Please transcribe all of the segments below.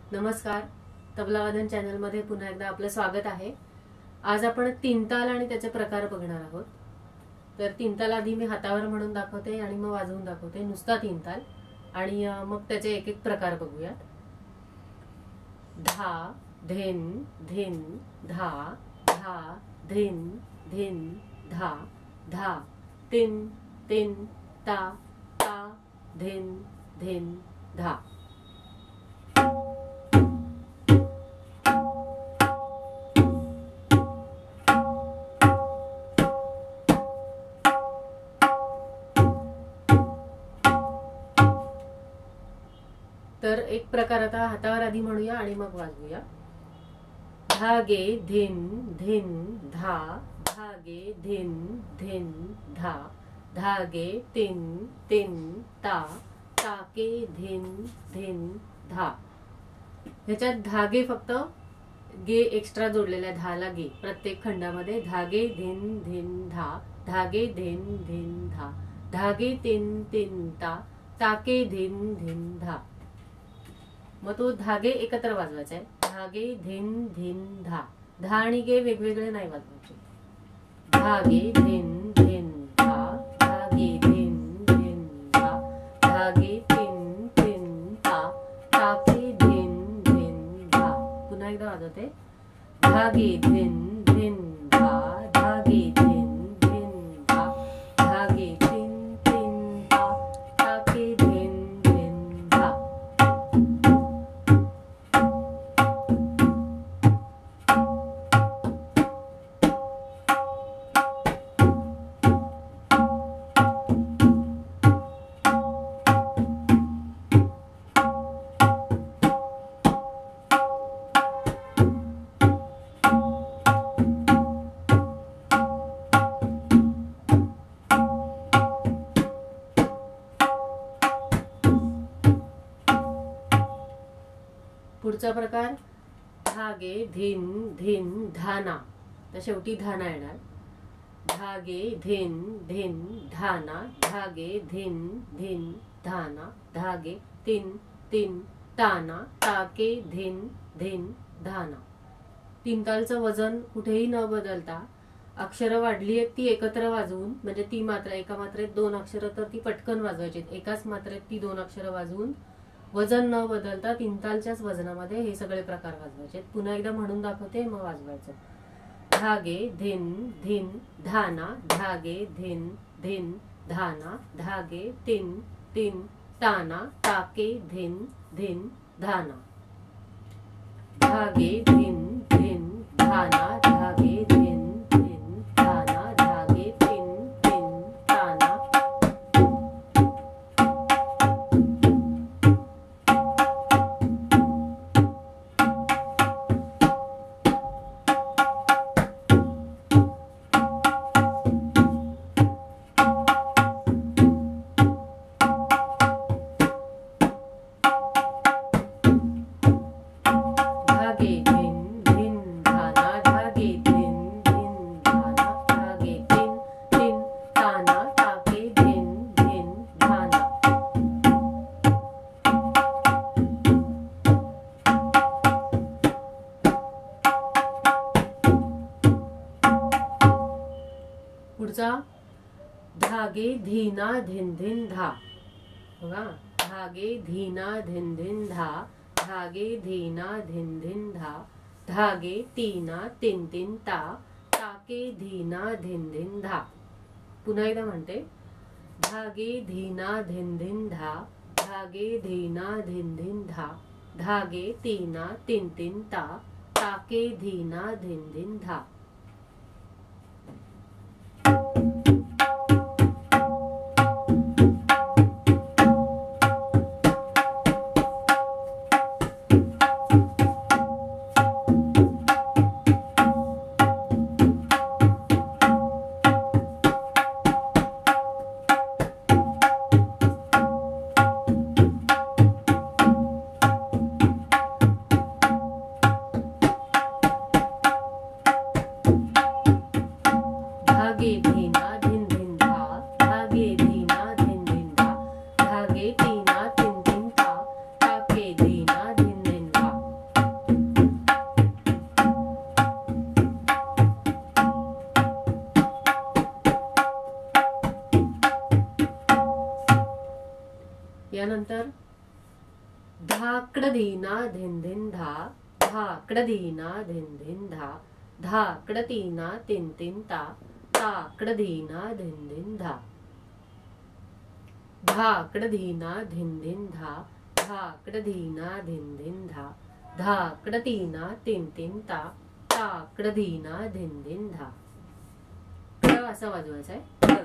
नमस्कार, तबलावादन चॅनल मध्ये पुन्हा एकदा आपलं स्वागत आहे। आज आपण तीन ताल आणि त्याचे प्रकार बघणार आहोत। तर तीन ताल आधी मी हातावर म्हणून दाखवते आणि मग वाजवून दाखवते, नुसता तीन ताल, आणि मग त्याचे एक एक प्रकार बघूयात। धा धिन धिन धा, धा धिन धिन धा, धा तिन तिन ता, ता धिन धिन धा। तर एक प्रकार आता हातावर आधी म्हणूया आणि मग वाजवूया। धागे धिन धिन धा, धागे धिन धिन धा, धागे तिन तिन ता, ताके धिन धिन धा। ह्याच्यात धागे फक्त गे एक्स्ट्रा जोडलेला, धाला गे प्रत्येक खंडामध्ये। धागे धिन धिन धा, धागे धिन धिन धा, धागे तिन तिन ता, ताके धिन धिन धा। मग तो धागे एकत्र वाजवायचा आहे। धागे धिन धिन धा, धा आणि गे वेगवेगळे नाही वाजवायचे। धागे धिन धिन धा, धागे धिन धिन धा, धागे तिन तिन ता, ताके धिन धिन धा। पुन्हा एकदा वाजवते। धागे धिन धिन धा, धागे धिन धिन धा, धागे तिन तिन ता, ताके धिन धिन धा। पुढचा प्रकार धागे धिन धिन धाना, तर शेवटी धाना येणार। धागे धिन धिन धाना, धागे धिन धिन धाना, धागे तिन तिन ताना, ताके धिन धिन धाना। तीन तालचं वजन कुठेही न बदलता अक्षरं वाढली आहेत ती एकत्र वाजवून, म्हणजे ती मात्रा एका मात्रेत दोन अक्षरं तर ती पटकन वाजवायची, एकाच मात्रेत ती दोन अक्षरं वाजवून वजन न बदलता तीन तालच्याच वजनामध्ये हे सगळे प्रकार वाजवायचे। पुन्हा एकदा म्हणून दाखवते, मग वाजवायचं। धागे धिन धिन धाना, धागे धिन धिन धाना, धागे तिन तिन ताना, ताके धिन धिन धाना। धागे धिन धिन धाना, धागे धिन धिन धाना, धागे तिन तिन ताना। धागे धिन धिन धाना, धागे धिन धिन धाना, धागे तिन तिन ताना, ताके धिन धिन धाना। पुढचा धागे धीना धिन धिन धा, बघा। धागे धीना धिन धिन धा, धागे धीना धिन धिन धा, धागे तीना तिन तिन ता, ताके धीना धिन धिन धा। पुन्हा एकदा म्हणते। धागे धीना धिन धिन धा, धागे धीना धिन धिन धा, धागे तीना तिन तिन ता, ताके धीना धिन धिन धा। धागे तीना तिन तिन ता, ताके धीना धिन धिन धा। यानंतर धाकड धीना धिन धिन धा, धाकड धीना धिन धिन धा, धाकड तीना तिन तिन ता, ताकड धीना धिन धिन धा, धाकड धीना धिन धिन धा, धाकड धीना धिन धिन धा, धाकड तीना तिन तिन ता, ताकड धीना धिन धिन धा. असं वाजवायचं आहे.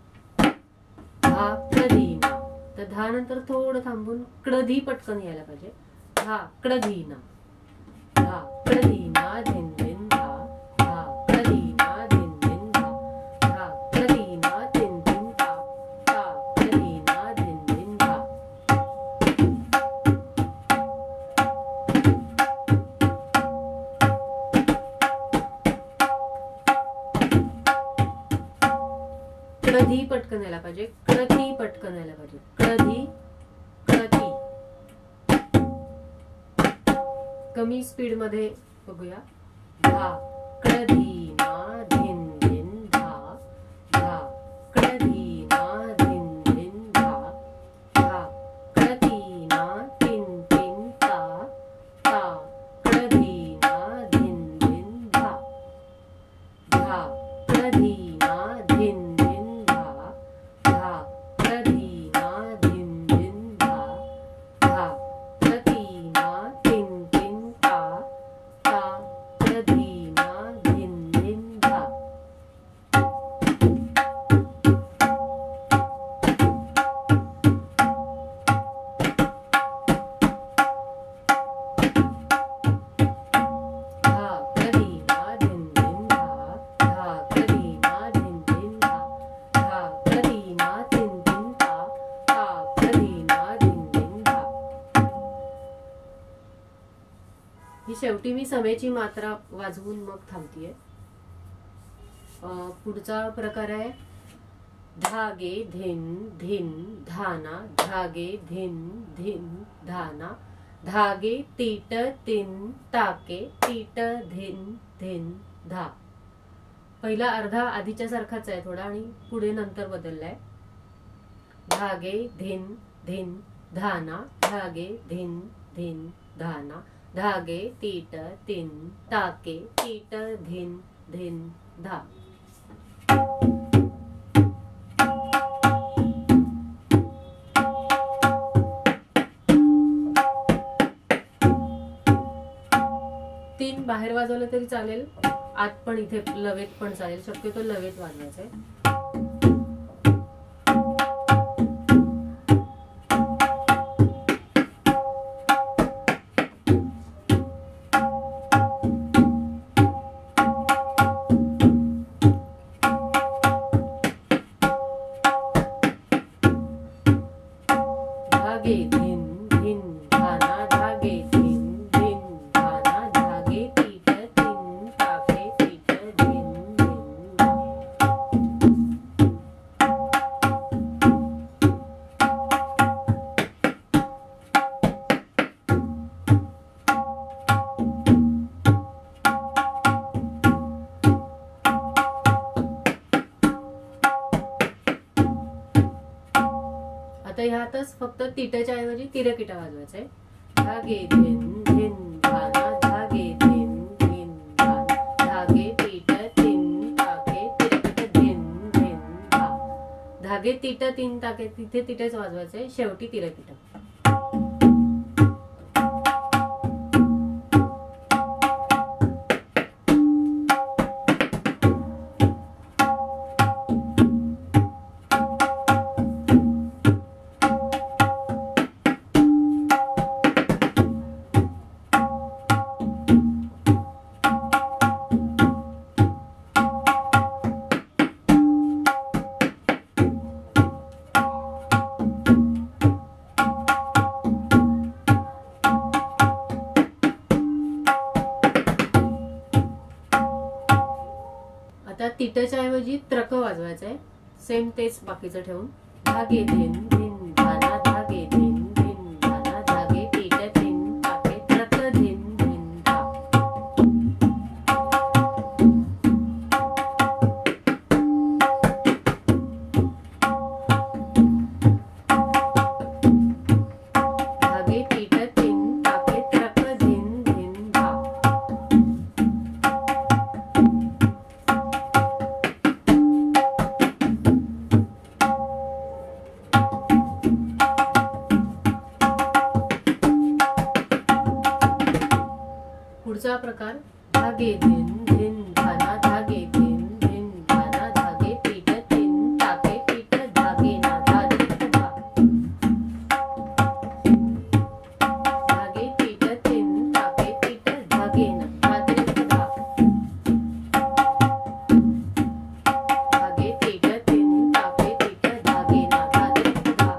धाकड धीना. तर धा नंतर थोडं थांबून कडधी पटकन यायला पाहिजे. धाकड धीना, धाकड धीना धिन धिन धा, धाकड धीना धिन धिन धा, धाकड धीना तिन तिन ता, ताकड धीना धिन धिन धा. कडधी पटकन यायला पाहिजे. कडधी पटकन यायला पाहिजे. कडधी, कडधी. कमी स्पीड मध्ये बघूया. धाकड धीना धिन धिन धा, धाकड धीना धिन धिन धा, धाकड तीना तिन तिन ता, ताकड धीना धिन धिन धा, धाकड धीना धिन धिन धा, धाकड धीना धिन धिन धा, धाकड तीना तिन तिन ता, ताकड धीना धिन धिन धा. धाकड धीना धिन धिन धा, धाकड धीना धिन धिन धा, धाकड धीना तिन तिन ता, ताकड धीना धिन धिन धा. ही शेवटी मी समेची मात्रा वाजवून मग थांबतीये. पुढचा प्रकार आहे धागे धिन धिन धाना, धागे धिन धिन धाना, धागे तीट तिन ताके, तीट धिन धिन धा. पहिला अर्धा आधीच्या सारखाच आहे थोडा आणि पुढे नंतर बदललाय. धागे धिन धिन धाना, धागे धिन धिन धाना, धागे तीट तिन ताके, तीट धिन धिन धा. तीन बाहेर वाजवलं तरी चालेल, आत पण इथे लवेत पण चालेल. शक्यतो लवेत वाजवायचंय. धागे धिन धिन धाना, धागे धिन धिन धाना, धागे तीट तिन ताके, तीट धिन धिन धा. आता ह्यातच फक्त तीटच्या ऐवजी तिरकिटा वाजवायचंय. धागे धिन धिन धाना, धागे धिन धिन धाना, धागे तीट तिन ताके, तिरकिट धिन धिन धा. धागे तीट तीन ताके तिथे तिथेच वाजवायचंय. शेवटी तिरकिट. आता तिटच्या ऐवजी त्रक वाजवायचंय. सेम तेच बाकीचं ठेवून. धागे धिन धिन धाना, धागे धिन धिन धाना, धागे तीट तिन ताके, त्रक धिन धिन धा. प्रकार धागे धिन धिन धाना धागे धिन धिन धाना धागे पीठ तीन टाके पीठ धागे ना धागे धा धागे पीठ तीन टाके पीठ धागे ना धागे धा धागे पीठ तीन टाके पीठ धागे ना धागे धा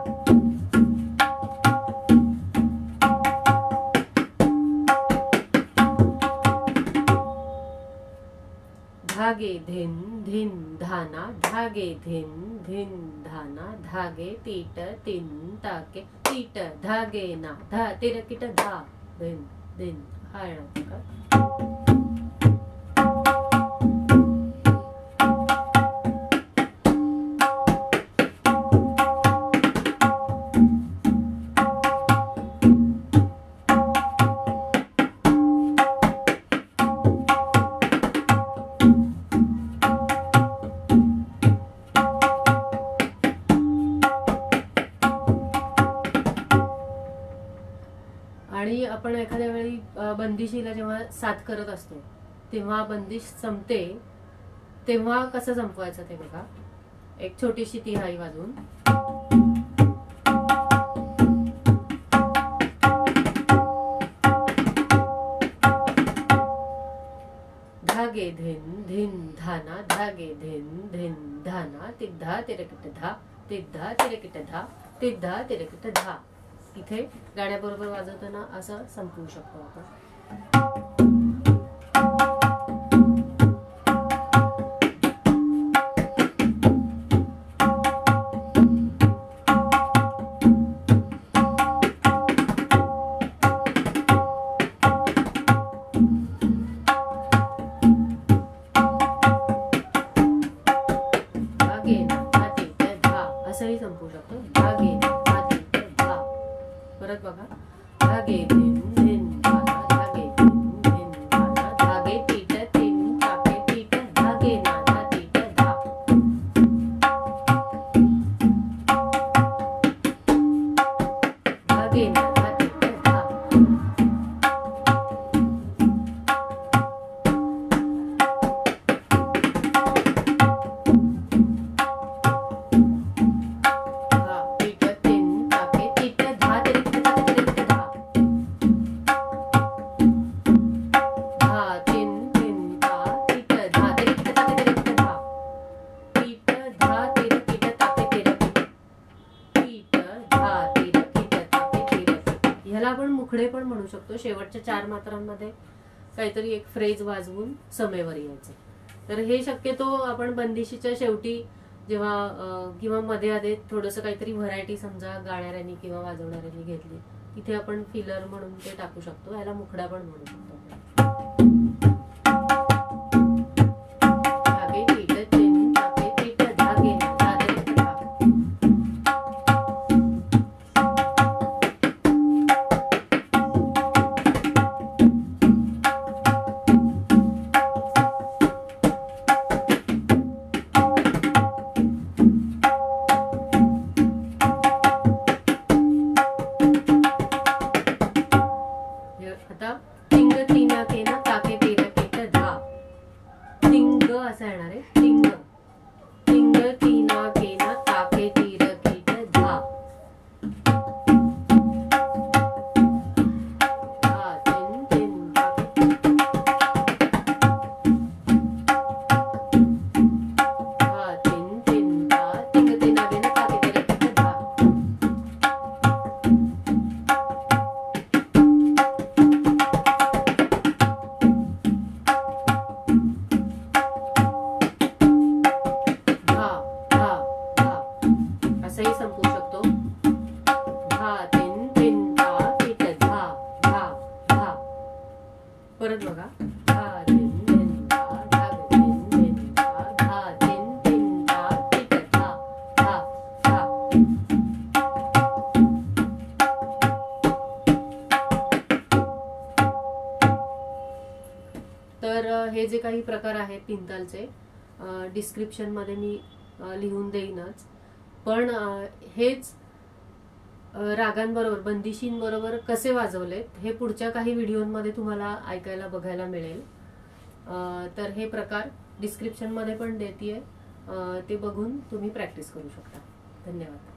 धागे धिन धिन धाना धागे धिन धिन धाना धागे पीठ तीन टाके पीठ धागे ना धा तिरकिट धा धिन धिन हा येणार का आणि आपण एखाद्या वेळी बंदिशीला जेव्हा साथ करत असतो तेव्हा बंदिश संपते तेव्हा कसं संपवायचं ते बघा. एक छोटीशी तिहाई वाजवून धागे धिन धिन धाना धागे धिन धिन धाना तिद्धा तिरकिट धा तिद्धा तिरकिट धा तिद्धा तिरकिट धा. इथे गाण्याबरोबर वाजवताना असं संपवू शकतो आपण. धागे ना धागे धा असंही संपवू शकतो. धागे ना परत बघा धागे धिन धिन धाना धागे धिन धिन धाना धागे पीठ तीन टाके पीठ धागे ना धागे धा धागे ना धागे धा ह्याला आपण मुखडे पण म्हणू शकतो. शेवटच्या 4 मात्रांमध्ये काहीतरी एक फ्रेज वाजवून समेवर यायचं. तर हे शक्यतो आपण बंदिशीच्या शेवटी जेव्हा किंवा मध्ये आधे थोडंसं काहीतरी व्हरायटी समजा गाणाऱ्यांनी किंवा वाजवणाऱ्यांनी घेतली तिथे आपण फिलर म्हणून ते टाकू शकतो. ह्याला मुखडा पण म्हणू शकतो. धागे पीठ तीन टाके पीठ धागे ना धागे धा आता तिंग तीना केना ताके तेरा पीठ धा तिंग असं येणार आहे. तिंग तिंग तीना केना ताके तीर पीठ धा धा तीन तीन धा तीन तीन धा तिंग तीना केना ताके तेरा पीठ धा असंही संपवू शकतो. धा तीन तीन धा पीठ धा धा धा परत बघा धा तीन तीन धा धागे तीन तीन धा धा तीन तीन धा पीठ धा धा धा. तर हे जे काही प्रकार आहेत तीन तालचे डिस्क्रिप्शन मध्ये मी लिहून देईनच. पण हेच रागांबरोबर बंदिशींबरोबर कसे वाजवलेत हे पुढच्या काही व्हिडिओमध्ये तुम्हाला ऐकायला बघायला मिळेल. तर हे प्रकार डिस्क्रिप्शनमध्ये पण देतीये, ते बघून तुम्ही प्रॅक्टिस करू शकता. धन्यवाद.